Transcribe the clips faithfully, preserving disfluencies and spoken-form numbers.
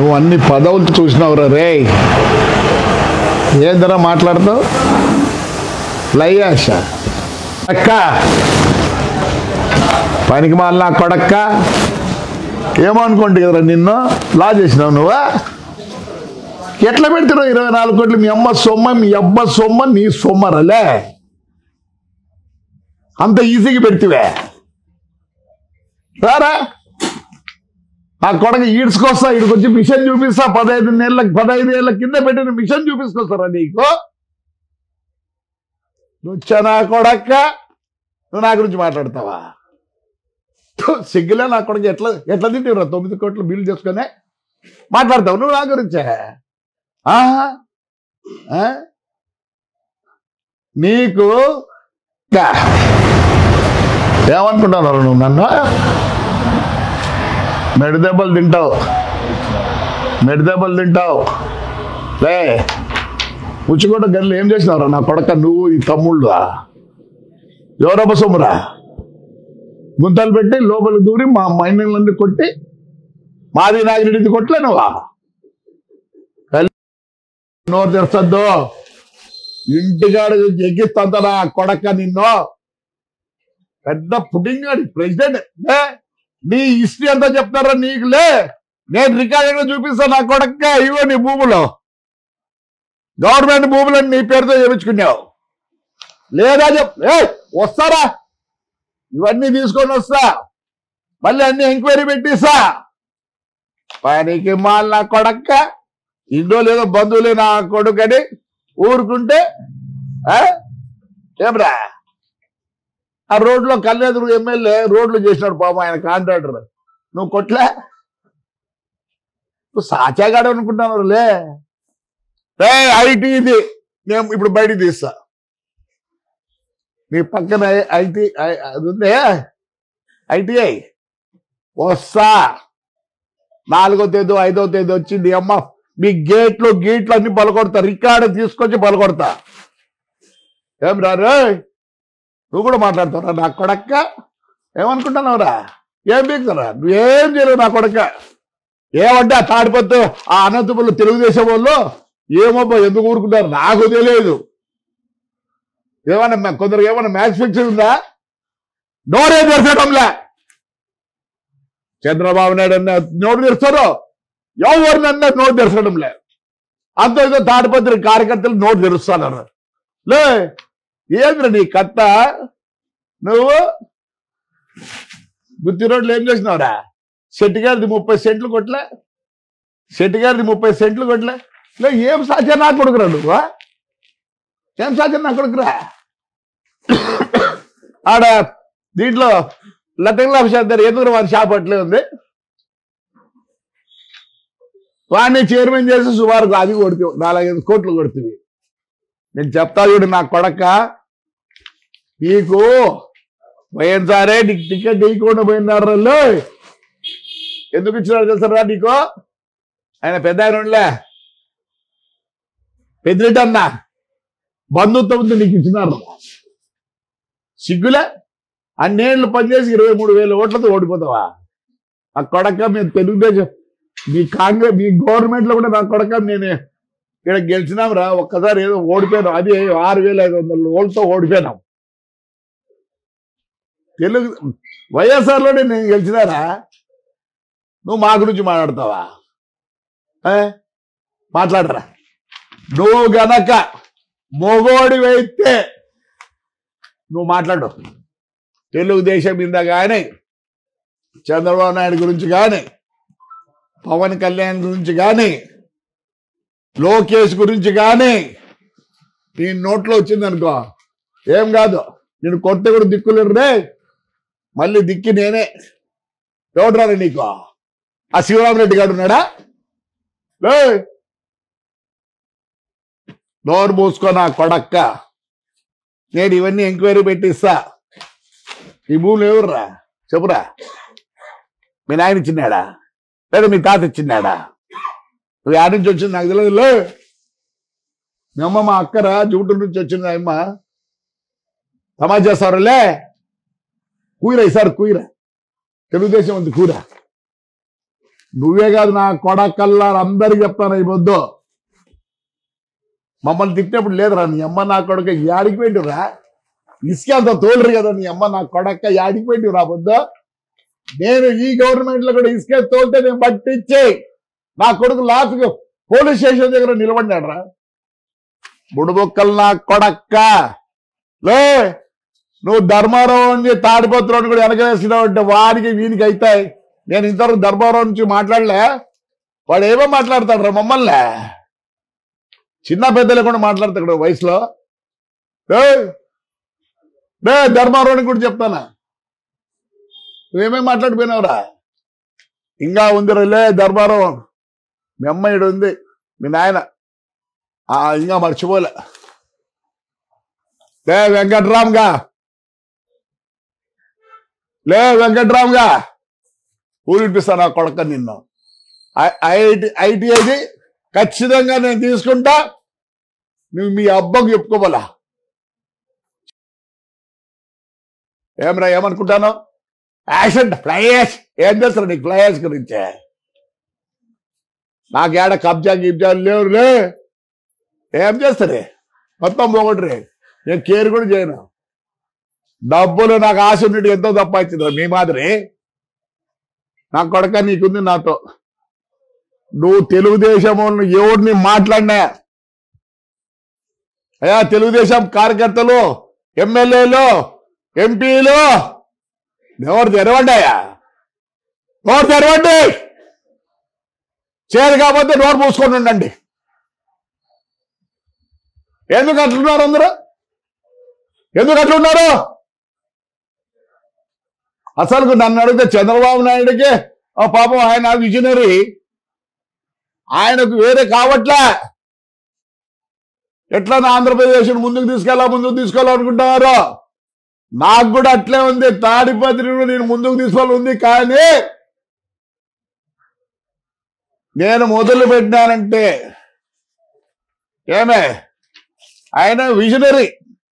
నువ్వు అన్ని పదవులు చూసినావురా రే. ఏందరా మాట్లాడతావు? లై ఆశ అక్క పనికి మాల కొడక్క ఏమనుకోండి కదరా నిన్ను లా చేసినావు నువ్వా? ఎట్లా పెడుతున్నావు ఇరవై నాలుగు కోట్లు? మీ అమ్మ సొమ్మ మీ అబ్బ సొమ్మ నీ సొమ్మరలే అంత ఈజీగా పెడితివే రారా. ఆ కొడక ఈడ్చుకొస్తా, ఈడికొచ్చి మిషన్ చూపిస్తా. పదహైదు నెలల పదహైదు ఏళ్ళ కింద పెట్టిన మిషన్ చూపించుకొస్తారా నీకు? నువ్వా కొడక్క నువ్వు నా గురించి మాట్లాడతావా? సిగ్గులే నా కొడుకు. ఎట్లా ఎట్లా తింటావురా తొమ్మిది కోట్లు బిల్లు చేసుకునే మాట్లాడతావు నువ్వు నా గురించే? నీకు ఏమనుకుంటున్నారు నువ్వు? నన్ను మెడిదెబ్బలు తింటావు, మెడిదెబ్బలు తింటావు. లే ఉచ్చుకోట గన్లు ఏం చేసినావురా నా కొడక? నువ్వు ఈ తమ్ముళ్ళు ఎవరబ్బ సొమ్మురా? గుంతలు పెట్టి లోపల దూరి మా మైనర్లన్నీ కొట్టి మాది నాగిరెడ్డిది కొట్టలే నువ్వా? నోరు తెరచద్దు, ఇంటికాడ ఎగ్గిస్తంత నా కొడక నిన్ను. పెద్ద పుట్టింగాడి ప్రెసిడెంట్. నీ హిస్టరీ అంతా చెప్తారా నీకులే? నేను రికార్డుగా చూపిస్తాను నా కొడక. ఇవో నీ భూములు, గవర్నమెంట్ భూములని నీ పేరుతో చేయించుకున్నావు లేదా? చెప్ వస్తారా? ఇవన్నీ తీసుకొని వస్తా, మళ్ళీ అన్ని ఎంక్వైరీ పెట్టిస్తా. పనికి మాల నా కొడక్క. ఇండో లేదో బంధువులే నా కొడుకని ఊరుకుంటే ఏమ్రా? ఆ రోడ్లో కళ్యాణ్ ఎమ్మెల్యే రోడ్లు చేసినాడు పాపం, ఆయన కాంట్రాక్టర్. నువ్వు కొట్లే? నువ్వు సాచాగాడు అనుకుంటున్నావు లే. ఐటీ ఇది నేను ఇప్పుడు బయటికి తీస్తా. నీ పక్కన ఐటీ అది ఉందే ఐటీఐ వస్తా. నాలుగో తేదీ ఐదో తేదీ వచ్చి నీ అమ్మ మీ గేట్లు గేట్లు అన్ని పలకొడతా, రికార్డు తీసుకొచ్చి పలకొడతా. ఏం రారు? నువ్వు కూడా మాట్లాడతావురా నా కొడక్క? ఏమనుకుంటున్నావురా? ఏం బీకుతారా? నువ్వేం చేయలేవు నా కొడక్క. ఏమంటే ఆ తాడిపత్తి ఆ అనంతపురంలో తెలుగుదేశం వాళ్ళు ఏమబ్బా ఎందుకు ఊరుకుంటారు నాకు తెలియదు. ఏమన్నా కొందరికి ఏమన్నా మ్యాచ్ ఫిక్సింగ్ ఉందా? నోరే తెరచడంలే. చంద్రబాబు నాయుడు అన్న నోటు తెరుస్తారు, ఎవరినన్నా నోటు తెరచడంలే. అంత ఏదో తాడిపత్రి కార్యకర్తలు నోటు తెరుస్తానన్నారు లే. ఏంద్ర నీ కట్ట? నువ్వు గుత్తి రోడ్లు ఏం చేసినావురా? శెట్టి గారిది ముప్పై సెంట్లు కొట్లే, శెట్టి గారిది ముప్పై సెంట్లు కొట్లే. లే ఏం సాధ్యం నా కొడుకురా నువ్వు? ఏం సాధ్యం నా కొడుకురా? ఆడ దీంట్లో లతంగుల దగ్గర ఎందుకు వారి షాప్ అట్లే ఉంది. వాడిని చైర్మన్ చేసి సుమారు అది కొడుతు నాలుగైదు కోట్లు కొడుతుంది. నేను చెప్తా చూడు నా కొడక, నీకు పోయినసారే నీకు టికెట్ ఇవ్వకుండా పోయినారు. ఎందుకు ఇచ్చినారు తెలుసారా నీకు? ఆయన పెద్ద ఆయన ఉండలే, పెద్దిరెడ్డి అన్న బంధుత్వంతో నీకు ఇచ్చినారు. సిగ్గులే? అన్నేళ్ళు పనిచేసి ఇరవై మూడు వేల ఓట్లతో ఓడిపోతావా నా కొడక? మేము తెలుగుదేశం మీ కాంగ్రెస్ మీ గవర్నమెంట్ లో కూడా నా కొడక నేను ఇక్కడ గెలిచినాం రా. ఒక్కసారి ఏదో ఓడిపోయినాం, అది ఆరు వేల ఐదు వందల ఓట్లతో ఓడిపోయినాం. తెలుగు వైఎస్ఆర్ లోనే నేను గెలిచినారా? నువ్వు మా గురించి మాట్లాడతావా? మాట్లాడరా? నువ్వు గనక మొగోడివైతే నువ్వు మాట్లాడు. తెలుగుదేశం మీద కానీ, చంద్రబాబు నాయుడు గురించి కానీ, పవన్ కళ్యాణ్ గురించి కానీ, లోకేష్ గురించి కానీ నీ నోట్లో వచ్చిందనుకో ఏం కాదు. నేను కొట్ట కూడా దిక్కులేరు రే. మళ్ళీ దిక్కి నేనే. ఎవడరా నీకు? ఆ శివరామరెడ్డి గారు ఉన్నాడా? నోరు మూసుకో నా కొడక్క. నేను ఇవన్నీ ఎంక్వైరీ పెట్టిస్తా. ఈ భూములు ఎవర్రా చెప్పురా? మీ నాయన ఇచ్చినాడా లేదా మీ తాత ఇచ్చినాడా? నువ్వు యాడ్ నుంచి వచ్చింది నాకు తెలియదు. మీ అమ్మ మా అక్కరా జూటూరు నుంచి వచ్చింది. అమ్మ సమాజ్ చేస్తారులే. కూర ఈసారి కూర తెలుగుదేశం ఉంది కూర. నువ్వే కాదు నా కొడకల్లా అందరికి చెప్తాను ఈ పొద్దు. మమ్మల్ని తిట్టినప్పుడు లేదురా నీ అమ్మ నా కొడక యాడికి పెట్టిరా, ఇసుకంత తోలురు కదా నీ అమ్మ నా కొడక యాడికి పెట్టిరా పొద్దు. నేను ఈ గవర్నమెంట్ లో కూడా ఇసుక తోలితే నేను పట్టించే నా కొడుకు లాస్ట్ పోలీస్ స్టేషన్ దగ్గర నిలబడినాడు రా. బుడుబొక్కలు నా కొడక్క లే, నువ్వు ధర్మారావు తాడిపత్రుని కూడా వెనకవేసినావు అంటే వాడికి వీనికి అవుతాయి. నేను ఇంతవరకు ధర్మారావు నుంచి మాట్లాడలే, వాడు ఏమో మాట్లాడతాడు రా మమ్మల్ని, చిన్న పెద్దలు కూడా మాట్లాడతాడు వయసులో. డే ధర్మారావుని కూడా చెప్తానా, నువ్వేమేమి మాట్లాడిపోయినావురా. ఇంకా ఉంది రే ధర్మారావు, మీ అమ్మాయిడు ఉంది, మీ నాయన ఇంకా మర్చిపోలే. లే వెంకట్రామ్గా, లే వెంకట్రామ్గా ఊరు ఇప్పిస్తాను నా కొడక నిన్ను. ఐఐటి ఐటీఐది ఖచ్చితంగా నేను తీసుకుంటా, నువ్వు మీ అబ్బకు చెప్పుకోవాలా. ఏమరా ఏమనుకుంటాను, యాక్షన్ ఫ్లైయాష్ ఏం చేస్తారు నీకు ఫ్లైయాష్ గురించే. నాకేడ కబ్జా గిబ్జాలు లేవు లే, ఏం చేస్తారే మొత్తం పోగొట్టరే. నేను కేర్ కూడా చేయను, డబ్బులు నాకు ఆశ ఉన్నట్టు ఎంతో తప్పించింది మీ మాదిరి. నా కొడక నీకుంది నాతో. నువ్వు తెలుగుదేశం ఎవరిని మాట్లాడినా అయ్యా, తెలుగుదేశం కార్యకర్తలు ఎమ్మెల్యేలు ఎంపీలు ఎవరు తెరవండి అయ్యా, నోరు తెరవండి. చేరు కాకపోతే నోరు మూసుకొని ఉండండి. ఎందుకు అట్లున్నారు అందరూ, ఎందుకు అట్లున్నారు? అసలు నన్ను అడిగితే చంద్రబాబు నాయుడికి ఆ పాపం ఆయన విజనరీ, ఆయనకు వేరే కావట్లే. ఎట్లా ఆంధ్రప్రదేశ్ ముందుకు తీసుకెళ్ళా ముందుకు తీసుకోవాలనుకుంటున్నారు. నాకు కూడా అట్లే ఉంది, తాడిపత్రిని నేను ముందుకు తీసుకోవాలి ఉంది. కానీ నేను మొదలు పెట్టినానంటే ఏమే, ఆయన విజనరీ,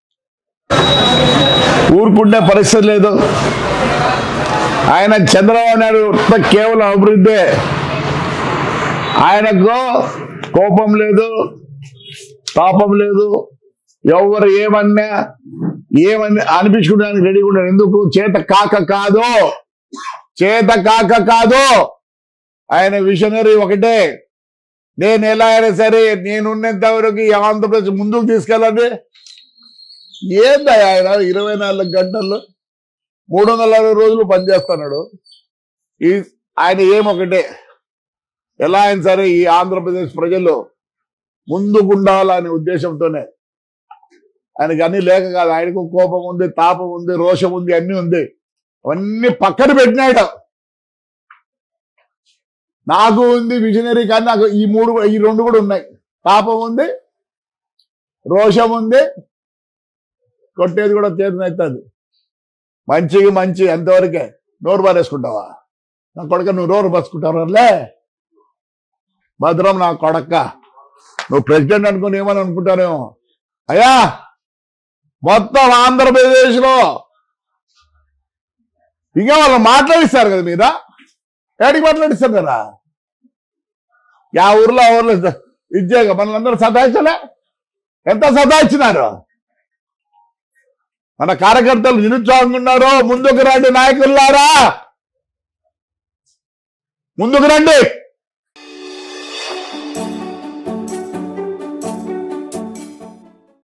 ఊరుకుండే పరిస్థితి లేదు. ఆయన చంద్రబాబు నాయుడు కేవలం అభివృద్ధి, ఆయనకు కోపం లేదు, తాపం లేదు. ఎవరు ఏమన్నా ఏమన్నా అనిపించుకోవడానికి రెడీగా ఉన్నాడు. ఎందుకు? చేత కాక కాదు, చేత కాక కాదు. ఆయన విజనరీ ఒకటే, నేను ఎలా అయినా సరే నేనున్నంత వరకు ఆంధ్రప్రదేశ్ ముందుకు తీసుకెళ్ళండి. ఏంది ఆయన ఇరవై నాలుగు గంటల్లో మూడు వందల అరవై రోజులు పనిచేస్తున్నాడు. ఈ ఆయన ఏమొకటే, ఎలా అయినా సరే ఈ ఆంధ్రప్రదేశ్ ప్రజలు ముందుకుండాలనే ఉద్దేశంతోనే. ఆయనకి అన్ని లేక కాదు, ఆయనకు కోపం ఉంది, తాపం ఉంది, రోషం ఉంది, అన్ని ఉంది. అవన్నీ పక్కన పెట్టినాడు. నాకు ఉంది విజనరీ, కానీ నాకు ఈ మూడు ఈ రెండు కూడా ఉన్నాయి. తాపం ఉంది, రోషం ఉంది, కొట్టేది కూడా చేతనవుతుంది. మంచికి మంచి అంతవరకే. నోరు పారేసుకుంటావా నా కొడక, నువ్వు నోరు పరుచుకుంటావులే. భద్రం నా కొడక్క, నువ్వు ప్రెసిడెంట్ అనుకుని ఏమని అనుకుంటానేమో. అయ్యా, మొత్తం ఆంధ్రప్రదేశ్ లో ఇంకా వాళ్ళు మాట్లాడిస్తారు కదా మీద, ఏడికి మాట్లాడిస్తారు కదా. యా ఊర్లో ఊర్లో ఇచ్చేగా మనల్ందరూ సతాయించలే, ఎంత సతాయించినారు. మన కార్యకర్తలు నిరుత్సాహంగా ఉన్నారు. ముందుకు రండి నాయకులారా, ముందుకు రండి.